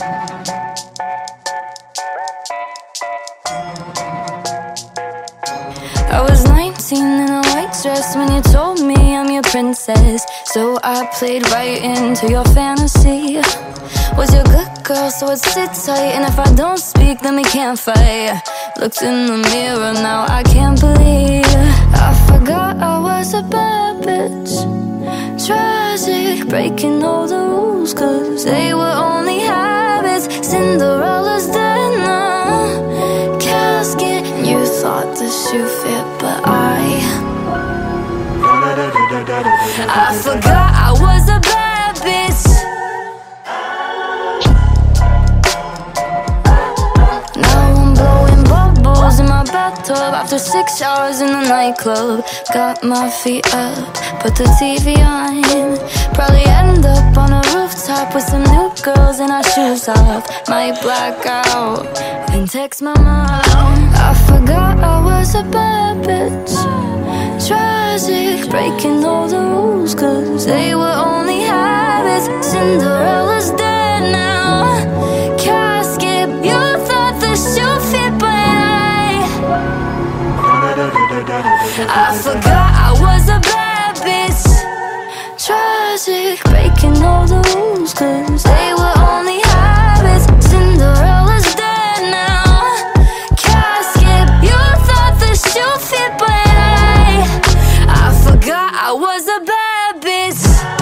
I was 19 in a white dress when you told me I'm your princess. So I played right into your fantasy. Was your good girl, so I'd sit tight. And if I don't speak, then we can't fight. Looked in the mirror, now I can't believe I forgot I was a bad bitch. Tragic, breaking all the rules, cause they were only habits. Cinderella's dead now, casket. You thought the shoe fit, but I forgot I was a bad bitch. Now I'm blowing bubbles in my bathtub after 6 hours in the nightclub. Got my feet up, put the TV on. Probably end up on a rooftop with some new girls and our shoes off. Might black out and text my mom. I forgot I was a bad bitch. Tragic, breaking all the rules, cause they were only habits. Cinderella's dead now, casket. You thought the shoe fit, but I forgot I was a bad bitch. Tragic, breaking all the rules, cause they were only habits. Cinderella's dead now, casket. You thought the shoe fit, but I forgot I was a bad bitch.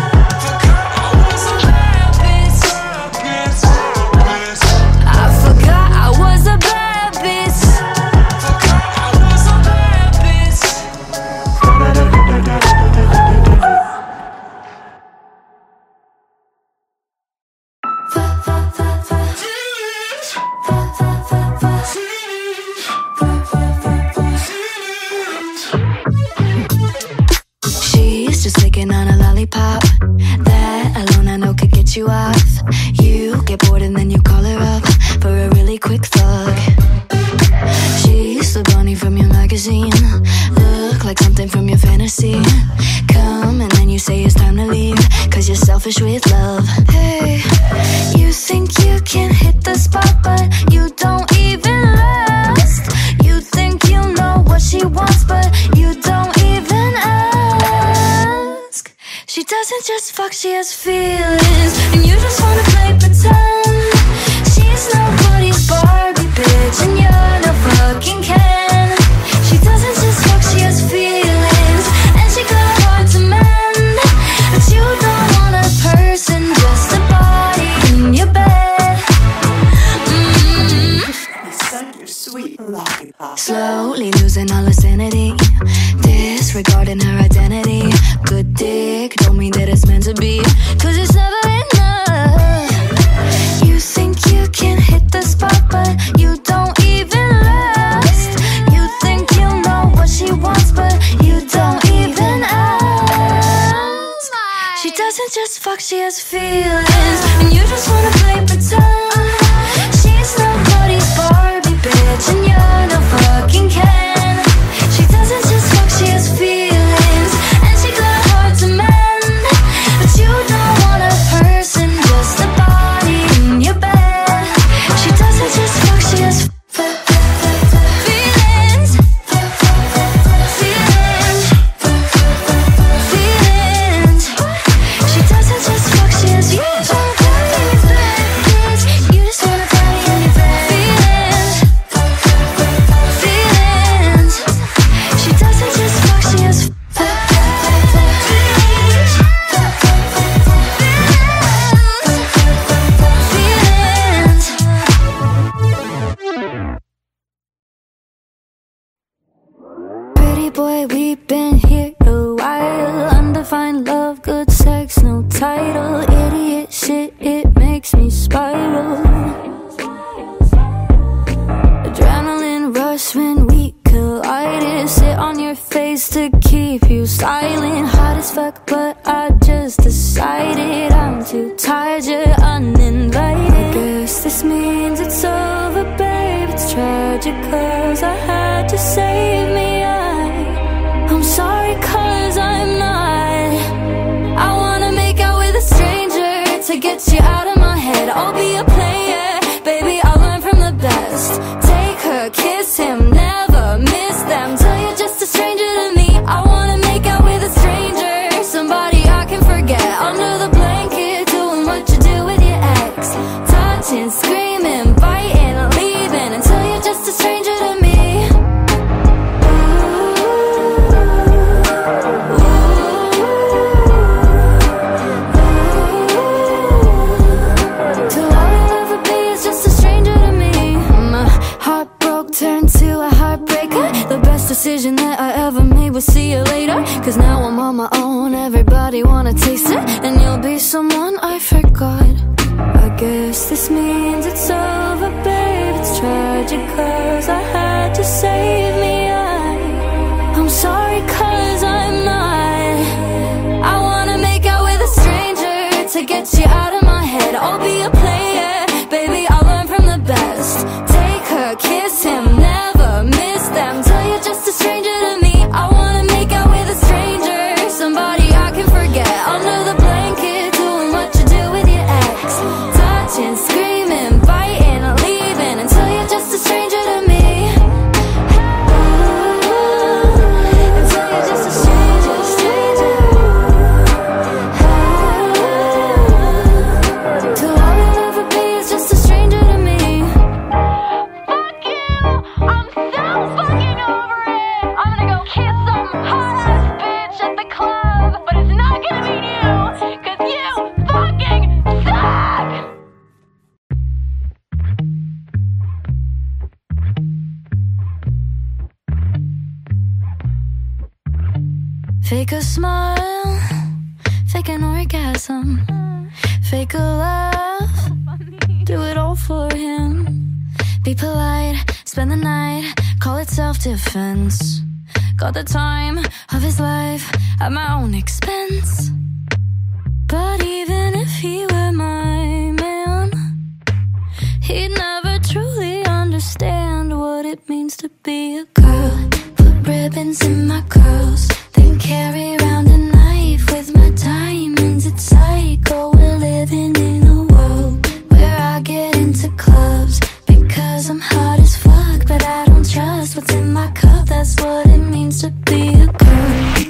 I forgot I was a bad bitch. She's just licking on a lollipop. That alone I know could get you off. You get bored and then you call her up for a really quick thug. She's the bunny from your magazine. Look like something from your fantasy. Come and then you say it's time to leave, cause you're selfish with love. Hey, you think you can hit the spot, but you don't even last. You think you know what she wants, but you don't even ask. She doesn't just fuck, she has feelings, and you just wanna play pretend. She's nobody's Barbie bitch, and you're no fucking Ken. She doesn't just fuck, she has feelings, and she got a heart to mend. But you don't want a person, just a body in your bed. Sweet lollipop. Slowly losing all her sanity, disregarding her identity. Good dick, don't mean that it's meant to be, cause it's never enough. You think you can hit the spot, but you don't even last. You think you know what she wants, but you don't even ask. She doesn't just fuck, she has feelings, and you just wanna play pretend. She's nobody's Barbie bitch, and you're no fucking Ken. She doesn't just fuck, she has feelings, and she got a heart to mend. But you don't want a person, just a body in your bed. She doesn't just fuck, she has feelings. Feelings. She doesn't just fuck, she has feelings. You just wanna body in your bed. Feelings. She doesn't just fuck, she has feelings. Pretty boy, we've been here a while. Undefined love, good sex, no title. Idiot shit, it makes me spiral. Adrenaline rush when we collide. Sit on your face to keep you silent. Hot as fuck, but I just decided I'm too tired, you're uninvited. I guess this means it's over, babe. It's tragic cause I had to save me. I'm sorry cause I'm not. I wanna make out with a stranger to get you out of my head. I'll be a player, guess this means it's over, babe. It's tragic cause I had to save me. I'm sorry cause I'm not. I wanna make out with a stranger to get you out of my head. I'll be a player, baby, I'll learn from the best. Take her, kiss him, never miss them. Tell you're just a stranger to me. I wanna make out with a stranger, somebody I can forget. Under the blanket, doing what you do with your ex. Touching, screaming, biting, leaving, until you're just a stranger to me. Until you're just a stranger, stranger. Till all you'll ever be is just a stranger to me. Fuck you! I'm so fucking over it! I'm gonna go kiss some hot-ass bitch at the club, but it's not gonna be you, cause you fucking suck! Fake a smile, fake an orgasm, fake a laugh, do it all for him. Be polite, spend the night, call it self-defense. Got the time of his life at my own expense. But even if he were my man, he'd never truly understand what it means to be a girl. Put ribbons in my curls, then carry around a knife with my diamonds. It's psycho, we're living in a world where I get into clubs because I'm hot as fuck, but I don't trust what's in my cup. That's what it means to be a girl.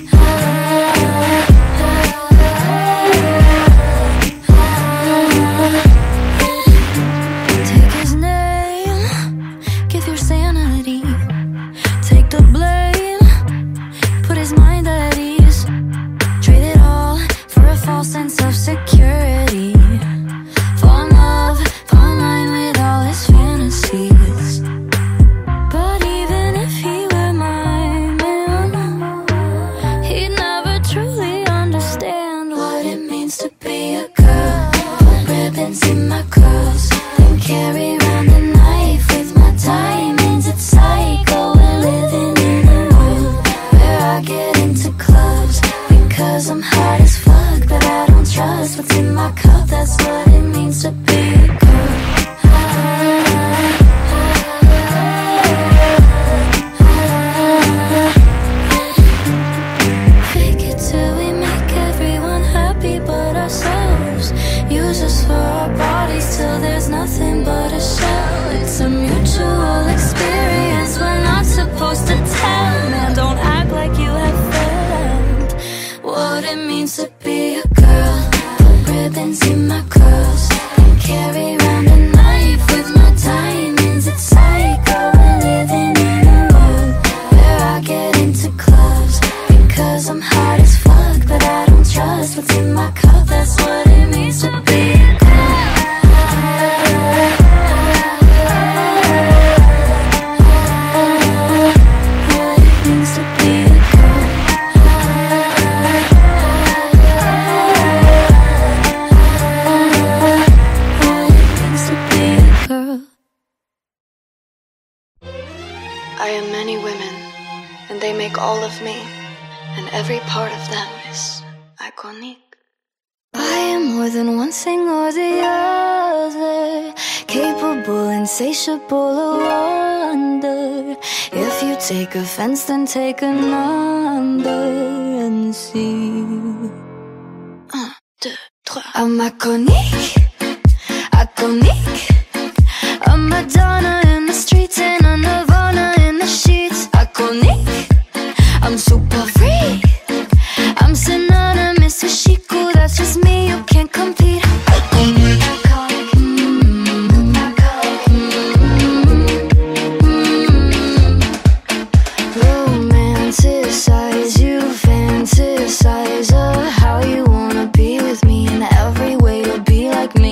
Take his name, give your sanity. Take the blame, put his mind at ease. Trade it all for a false sense of security. Fall in love, fall in line with all his fantasies. But even if he were my man, he'd never truly understand what it means to be a girl. Put ribbons in my curls, then carry around a knife with my diamonds. It's psycho, we're living in a world where I get into clubs because I'm hot as fuck, but I don't trust what's in my cup. That's what it means to be a girl. Fake it till we make everyone happy but ourselves. Use us for our bodies till there's nothing but a shell. It's a mutual experience, we're not supposed to tell. Man, don't act like you have found what it means to be a girl. Put ribbons in my curls, and carry around a knife with my diamonds. It's psycho, we're living in a world where I get into clubs because I'm hot as fuck, but I don't trust what's in my cup. That's what it means to be a girl. What it means to be a girl. What it means to be a girl. I am many women, and they make all of me, and every part of them is iconic. I am more than one thing or the other, capable, insatiable of wonder. If you take offense, then take a number and see. 1, 2, 3. I'm iconic, iconic. A Madonna in the streets and a Nirvana in the sheets. Iconic, I'm super free. I'm synonymous with Chico, that's just me, you can't compete. Iconic, iconic, romanticize, you fantasize of how you wanna be with me, and every way to be like me.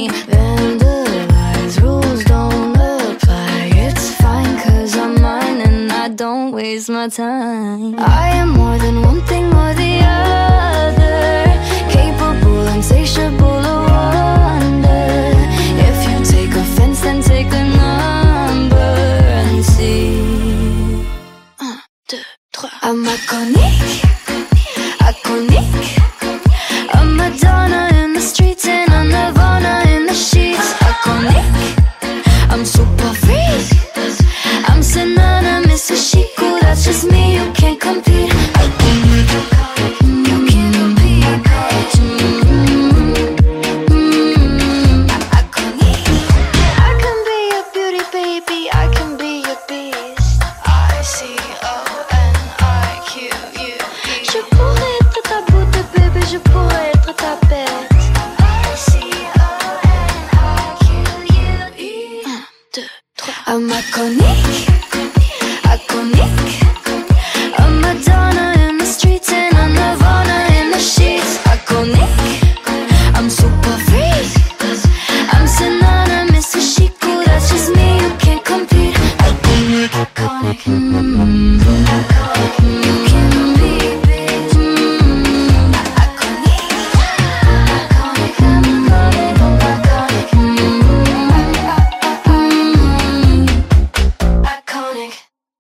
I'm iconic, iconic. A Madonna in the streets and a Nirvana in the sheets. Iconic, I'm super free. I'm synonymous with Chico, that's just me, you can't compete. Iconic, iconic, iconic. You can be big, iconic, iconic, iconic.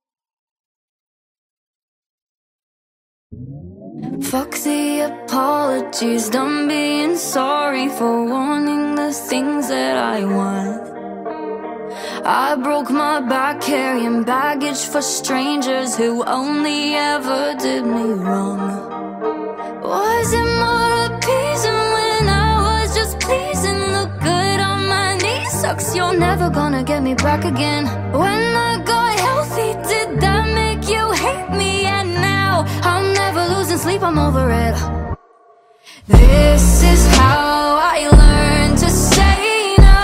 Fuck the apologies, done being sorry for wanting the things that I want. I broke my back carrying baggage for strangers who only ever did me wrong. Was it more appeasing when I was just pleasing? Look good on my knees, sucks you're never gonna get me back again. When I got healthy, did that make you hate me? And now I'm never losing sleep, I'm over it. This is how I learned to say no.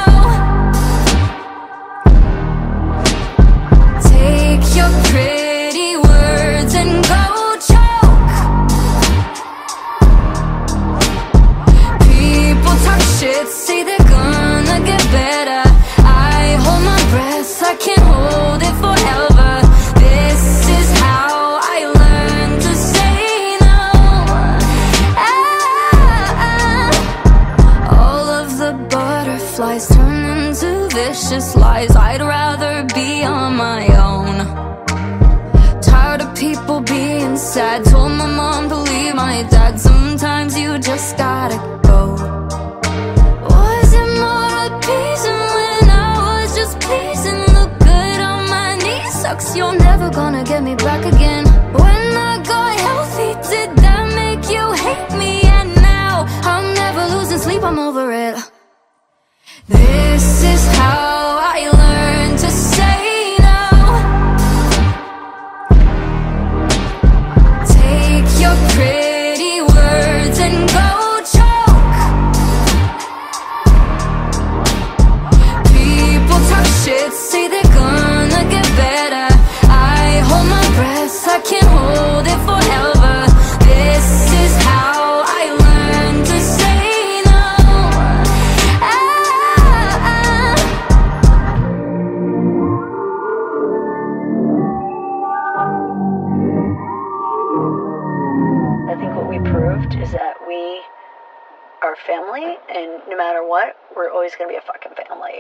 Take your pretty words and go choke. People talk shit, say they're gonna get better. I hold my breath, I can't hold it forever. This is how I learned to say no. All of the butterflies turn into vicious lies. I'd rather be on my own. Tired of people being sad. Told my mom to leave my dad. Sometimes you just gotta go. Was it more appeasing when I was just pleasing? Look good on my knees, sucks you're never gonna get me back again. When I got healthy, did that make you hate me? And now I'm never losing sleep, I'm over it. This is how I learned to say no. Take your pretty words and go choke. People talk shit, say they're gonna get better. I hold my breath, I can't hold it forever. This is how I learned to say no. I think what we proved is that we are family, and no matter what, we're always gonna be a fucking family.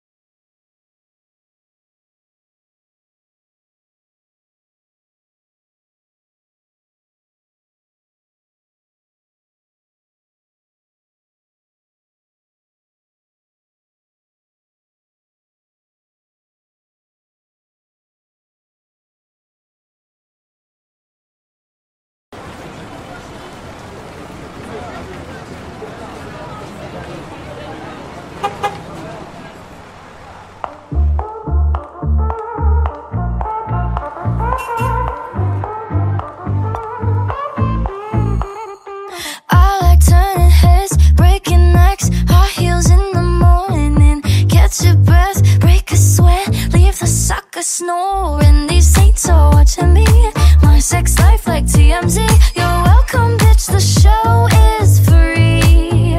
I like turning heads, breaking necks, high heels in the morning. Catch your breath, break a sweat, leave the sucker snoring. These saints are watching me, my sex life like TMZ. You're welcome, bitch, the show is free.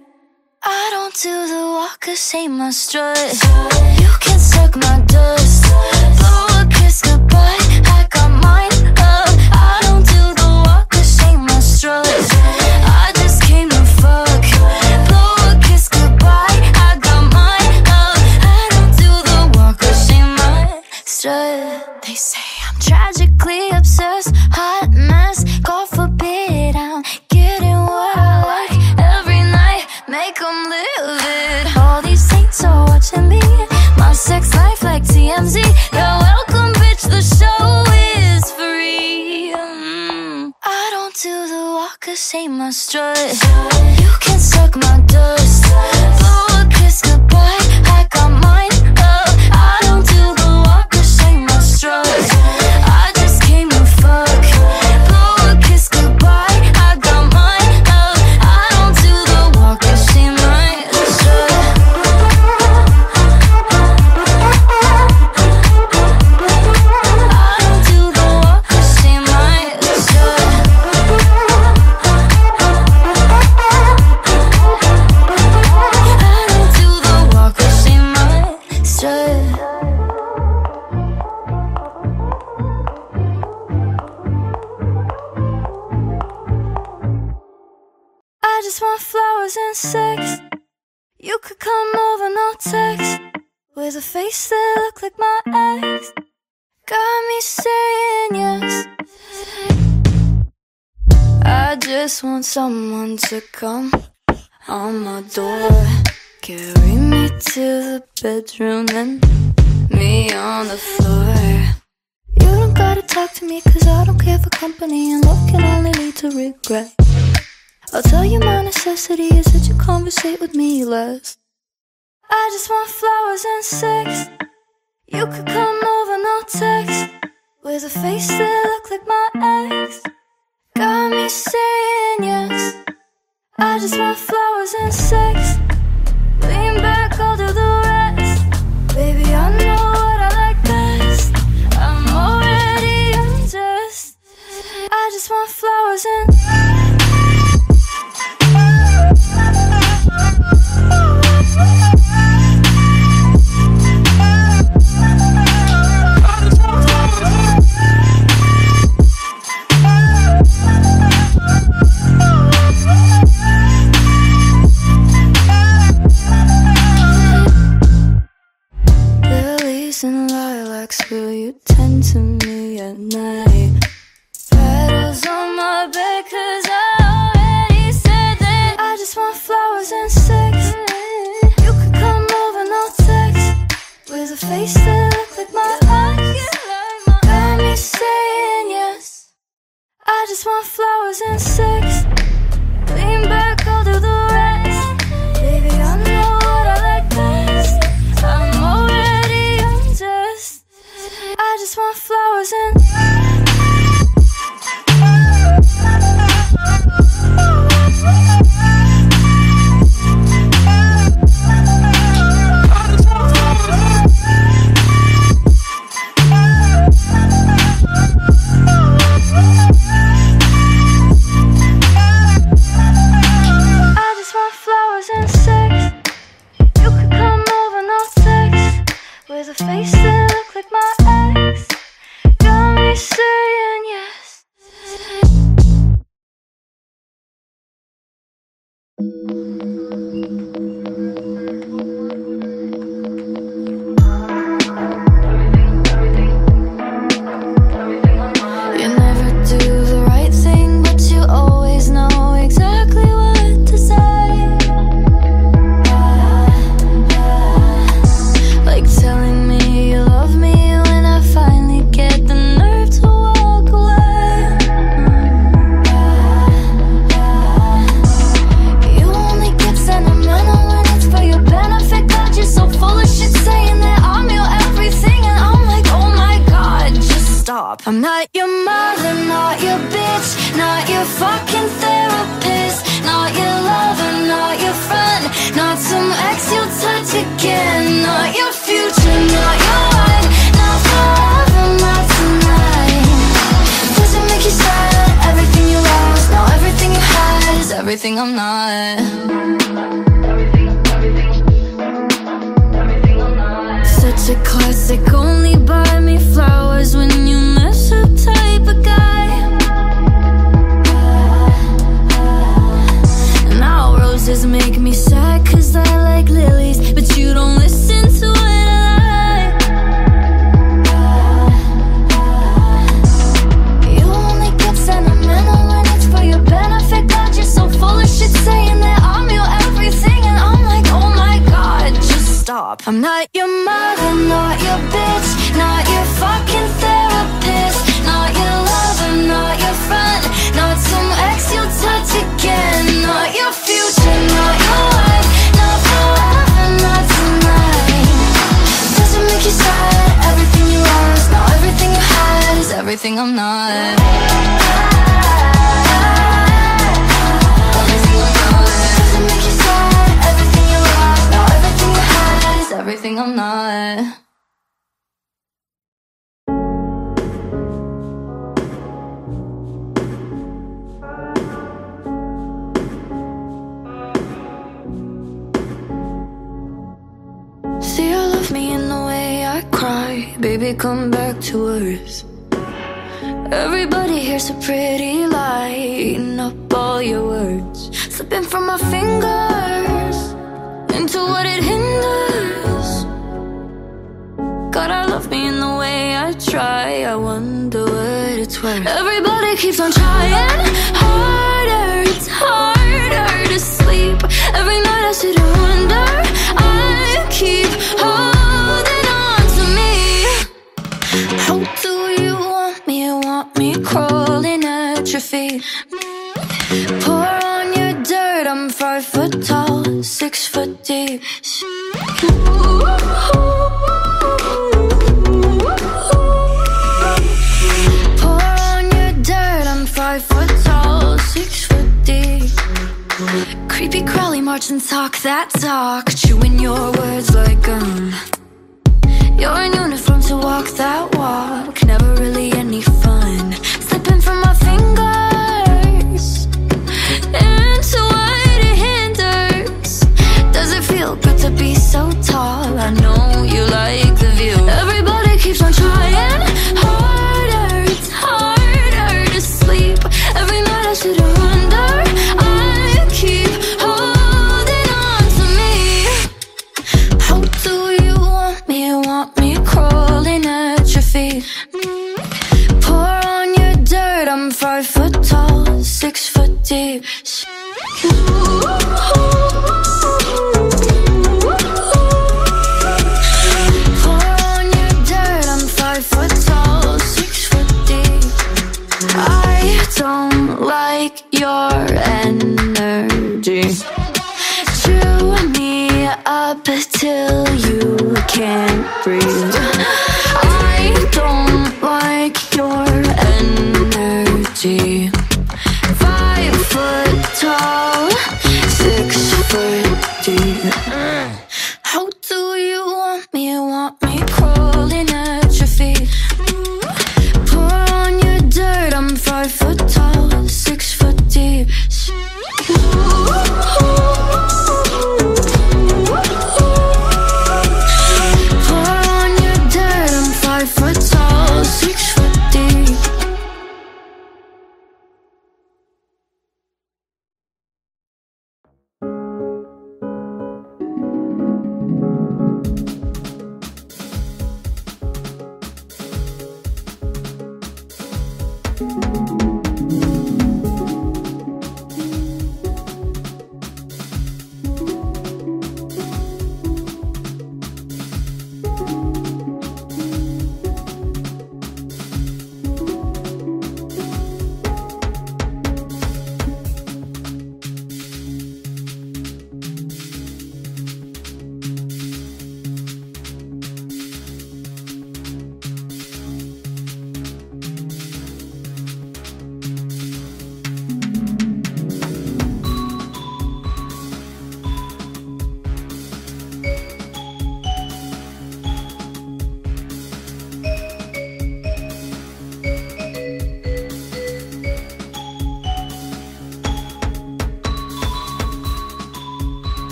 I don't do the walk or say my strut. You can suck my dust, blow a kiss goodbye, I got mine up. I don't do the walk or say my strut. I just came to fuck, blow a kiss goodbye, I got mine up. I don't do the walk or say my strut. They say I'm tragically obsessed, hot mess, God forbid I'm getting what I like every night, make 'em live it. All these saints are watching me, my sex life like TMZ. You're welcome, bitch, the show is free. I don't do the walk or say my strut. You can suck my dust, blow a kiss goodbye, I got mine up. I don't do the walk or say my strut. I just came to fuck, blow a kiss goodbye, I got mine up. I don't do the walk or say my strut. over, no text, with a face that looked like my ex. Got me saying yes. I just want someone to come on my door, carry me to the bedroom, then me on the floor. You don't gotta talk to me, cause I don't care for company, and love can only lead to regret. I'll tell you my necessity is that you conversate with me less. I just want flowers and sex. You could come over, no text, with a face that looked like my ex. Got me saying yes. I just want flowers and sex. Lean back, I'll do the rest. Baby, I know what I like best. I'm already undressed. I just want flowers and and lilacs, will you tend to me at night? Petals on my bed, cause I already said that I just want flowers and sex. You could come over, no text, with a face that looked like my eyes. Got me saying yes. I just want flowers and sex. Lean back, I'll do the rest. Baby, I know what I like best. I'm already undressed. I just want flowers and with a face that looked like my ex. Got me saying yes. You never do the right thing, but you always know exactly what to say. Telling me you love me when I finally get the nerve to walk away. You only get sentimental when it's for your benefit. God, you're so full of shit, saying that I'm your everything, and I'm like, oh my god, just stop. I'm not your mother, not your bitch, not your fucking therapist, not your lover, not your friend, not some ex you'll touch again, not your future, not your wife, not forever, not tonight. Does it make you sad? Everything you lost, now everything you had is everything I'm not. Such a classic, only buy me flowers when you mess up type of guy. Now roses make me sad, cause I like lilies, but you don't listen to what I like. You only get sentimental when it's for your benefit. God, you're so full of shit, saying that I'm your everything, and I'm like, oh my god, just stop. I'm not your mother, not your bitch, not your fucking therapist, not your lover, not your friend, not some ex you'll touch again, not your future, not your wife, not forever, not tonight. Does it make you sad? Everything you lost, now everything you had is everything I'm not. Does it make you sad? Everything you lost, now everything you had is everything I'm not. See, you love me in the way I cry. Baby, come back to earth. Everybody here's so pretty, lighting up all your words, slipping from my fingers into what it hinders. God, I love me in the way I try. I wonder what it's worth. Everybody keeps on trying harder. It's harder to sleep. Every night I sit and wonder. I keep holding on to me. How do you want me? Want me crawling at your feet? Pour on your dirt. I'm 5 foot tall, 6 foot deep. Pour on your dirt. I'm 5 foot tall, 6 foot deep. Creepy crawly march and talk that talk, chewing your words like gum. You're in uniform to walk that walk, never really any fun. Slipping from my fingers into what it hinders. Does it feel good to be so tall? I know you like the view. Everybody keeps on trying harder. It's harder to sleep. Every night I sit and wonder. I keep holding on to me. How do you want me? Want me crawling at your feet? Pour on your dirt. I'm 5 foot tall, 6 foot deep. Pour on your dirt. I'm 5 foot tall, 6 foot deep. I don't like your energy. Chew me up till you can't breathe. I don't like your energy. 5 foot tall, 6 foot deep. How do you want me? Want me crawling at your feet? Pour on your dirt. I'm 5 foot tall, 6 foot deep. Pour on your dirt.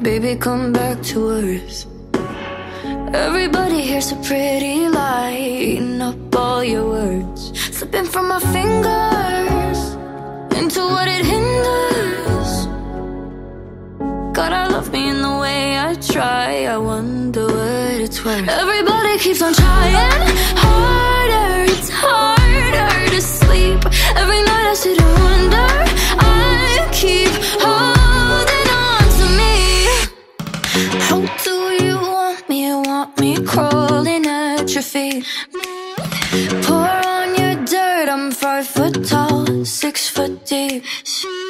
Baby, come back to earth. Everybody here's a pretty lie, eating up all your words, slipping from my fingers into what it hinders. Gotta love me in the way I try. I wonder what it's worth. Everybody keeps on trying harder. It's harder to sleep. Every night I sit and wonder. I keep holding on to me. How do you want me? Want me crawling at your feet? Pour on your dirt. I'm 5 foot tall, 6 foot deep.